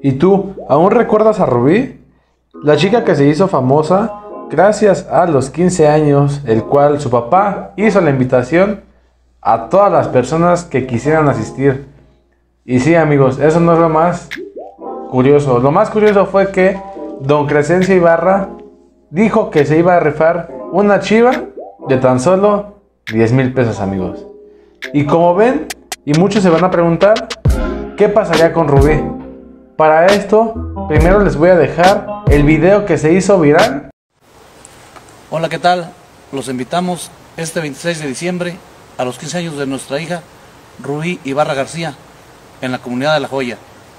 ¿Y tú, aún recuerdas a Rubí? La chica que se hizo famosa gracias a los 15 años, el cual su papá hizo la invitación a todas las personas que quisieran asistir. Y sí, amigos, eso no es lo más curioso. Lo más curioso fue que don Crescencio Ibarra dijo que se iba a rifar una chiva de tan solo 10,000 pesos, amigos. Y como ven, y muchos se van a preguntar, ¿qué pasaría con Rubí? Para esto, primero les voy a dejar el video que se hizo viral. Hola, ¿qué tal? Los invitamos este 26 de diciembre a los 15 años de nuestra hija Rubí Ibarra García en la comunidad de La Joya.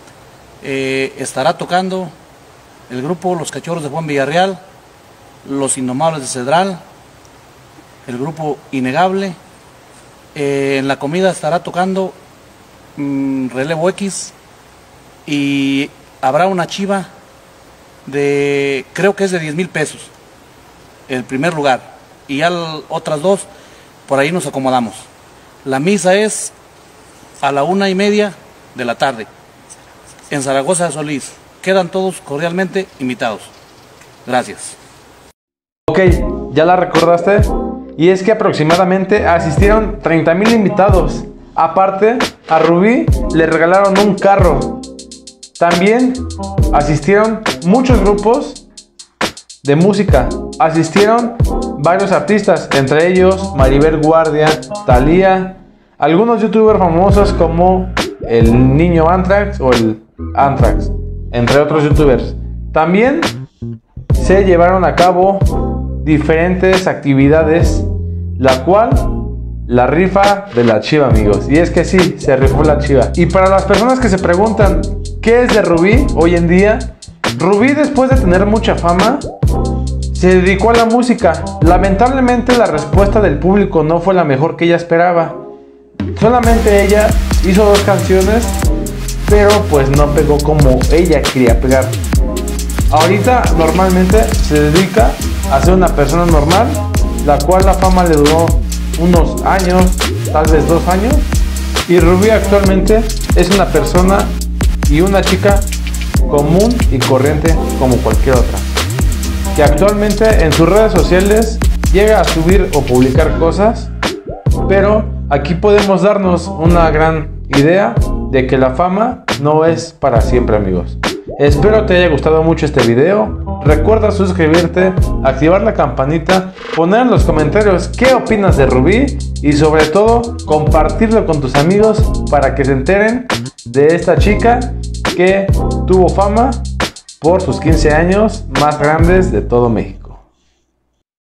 Estará tocando el grupo Los Cachorros de Juan Villarreal, Los Indomables de Cedral, el grupo Innegable. En la comida estará tocando Relevo X y habrá una chiva de, creo que es de 10,000 pesos, el primer lugar, y ya otras dos, por ahí nos acomodamos. La misa es a la 1:30 de la tarde, en Zaragoza de Solís. Quedan todos cordialmente invitados. Gracias. Ok, ¿ya la recordaste? Y es que aproximadamente asistieron 30,000 invitados. Aparte, a Rubí le regalaron un carro. También asistieron muchos grupos de música. Asistieron varios artistas, entre ellos Maribel Guardia, Thalía, algunos youtubers famosos como el Niño Anthrax o el Anthrax, entre otros youtubers. También se llevaron a cabo diferentes actividades, la cual la rifa de la chiva, amigos. Y es que sí, se rifó la chiva. Y para las personas que se preguntan ¿qué es de Rubí hoy en día? Rubí, después de tener mucha fama, se dedicó a la música. Lamentablemente la respuesta del público no fue la mejor que ella esperaba. Solamente ella hizo 2 canciones, pero pues no pegó como ella quería pegar. Ahorita normalmente se dedica a ser una persona normal, la cual la fama le duró unos años, tal vez 2 años. Y Rubí actualmente es una persona y una chica común y corriente como cualquier otra, que actualmente en sus redes sociales llega a subir o publicar cosas, pero aquí podemos darnos una gran idea de que la fama no es para siempre, amigos. Espero te haya gustado mucho este video. Recuerda suscribirte, activar la campanita, poner en los comentarios qué opinas de Rubí y sobre todo compartirlo con tus amigos para que se enteren de esta chica que tuvo fama por sus 15 años más grandes de todo México.